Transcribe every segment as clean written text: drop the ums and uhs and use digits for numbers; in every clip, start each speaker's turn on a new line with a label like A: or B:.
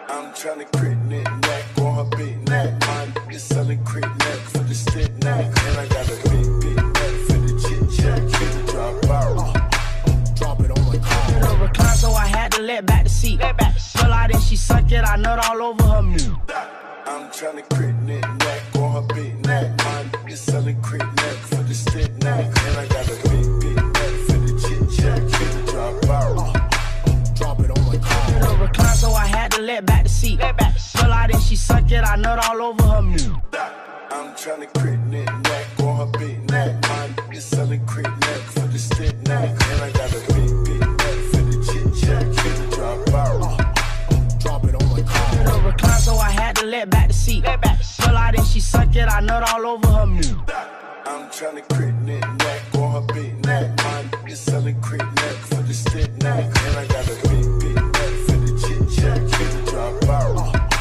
A: I'm tryna crit knick-knack on her big neck. My nigga selling crit-neck for the stick neck. And I got a big neck for the chit-chat. Drop out. Drop it on my car.
B: The recline, so I had to let back the seat. Pull out and she suck it, I nut all over her meat.
A: I'm tryna crit knick-knack on her big neck. My nigga selling crit-neck for the stick neck. And I got a big neck for the chit-chat. Drop out. Drop it on my car.
B: The recline, so I had to let back the seat. Pull out and she suck it, I nut all over her meat.
A: I'm tryna crit knick-knack on her big neck. My nigga selling crit-neck for the stick neck. And I got a big neck for the chit-chat. Drop out. Drop it on my car.
B: The recline, so I had to let back the seat. Pull out and she suck it, I nut all over her meat.
A: I'm tryna crit knick-knack on her big neck. My nigga selling crit-neck for the stick neck. And I got a big neck for the chit-chat. Drop out.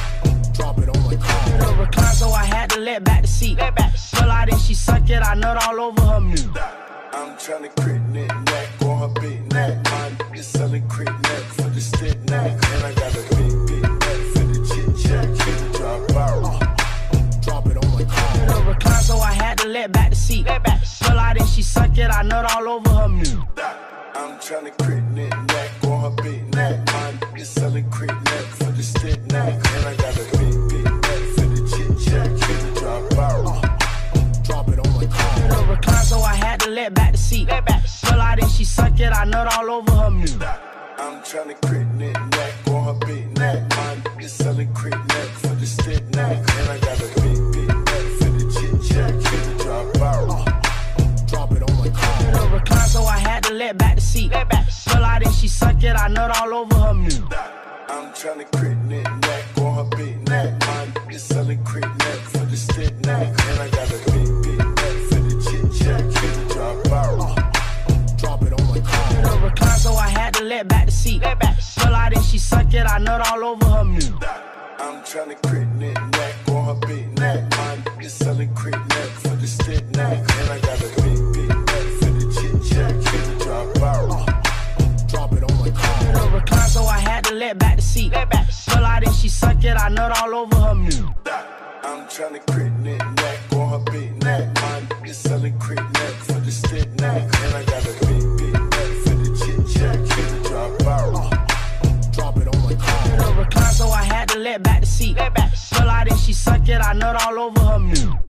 A: Drop it on my car.
B: The recline, so I had to let back the seat. Pull out and she suck it, I nut all over her meat.
A: I'm tryna crit knick-knack on her big neck. My nigga selling crit-neck for the stick neck. And I got a big neck for the chit-chat. Drop out. Drop it on my car.
B: The recline, so I had to let back the seat. Pull out and she suck it, I nut all over her meat.
A: I'm tryna crit knick-knack on her big neck. My nigga selling crit-neck for the stick neck. And I got a big neck for the chit-chat. Drop out. Drop it on my car.
B: The recline, so I had to let back the seat. Pull out and she suck it, I nut all over her meat.
A: I'm tryna crit knick-knack on her big neck. My nigga selling crit-neck for the stick neck. And I got a big neck for the chit-chat. Drop out. Drop it on my car.
B: The recline, so I had to let back the seat. Pull out and she suck it, I nut all over her meat.
A: I'm tryna crit knick-knack on her big neck. My nigga selling crit-neck for the stick neck. And I got a big neck for the chit-chat. Drop out. Drop it on my car.
B: The recline, so I had to let back the seat. Pull out and she suck it, I nut all over her meat.
A: I'm tryna crit knick-knack on her big neck. My nigga selling crit-neck for the stick neck. And I got a big neck for the chit-chat. Drop out. Drop it on my car.
B: The recline, so I had to let back the seat. Pull out and she suck it, I nut all over her meat.
A: I'm tryna crit knick-knack on her big neck. My nigga selling crit-neck for the stick neck. And I got a big neck for the chit-chat. Drop out. Drop it on my car.
B: The recline, so I had to let back the seat. Pull out and she suck it, I nut all over her meat.